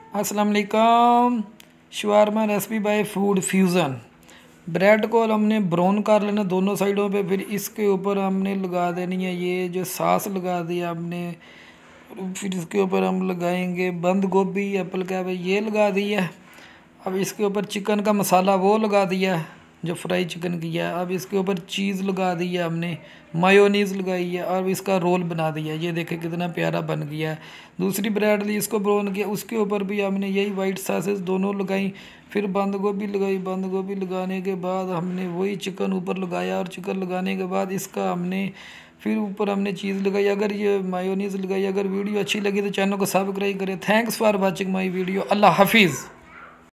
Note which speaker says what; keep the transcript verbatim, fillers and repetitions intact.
Speaker 1: अस्सलाम वालेकुम। Shawarma recipe by food fusion. Bread को हमने ब्राउन कर लेना दोनों साइडों पे, फिर इसके ऊपर हमने लगा देनी है ये जो सास लगा दिया हमने, फिर इसके ऊपर हम लगाएंगे बंद गोभी, एप्पल कैप ये लगा दिया। अब इसके ऊपर चिकन का मसाला वो लगा दिया जो फ्राई चिकन किया। अब इसके ऊपर चीज़ लगा दिया हमने, मायोनीज़ लगाई है और इसका रोल बना दिया। ये देखे कितना प्यारा बन गया है। दूसरी ब्रेड ली, इसको ब्राउन किया, उसके ऊपर भी हमने यही वाइट सॉसेस दोनों लगाई, फिर बंद गोभी लगाई। बंद गोभी लगाने के बाद हमने वही चिकन ऊपर लगाया और चिकन लगाने के बाद इसका हमने फिर ऊपर हमने चीज़ लगाई। अगर ये मायोनीज़ लगाई। अगर वीडियो अच्छी लगी तो चैनल को सब्सक्राइब करें। Thanks for watching my video. अल्लाह हाफिज़।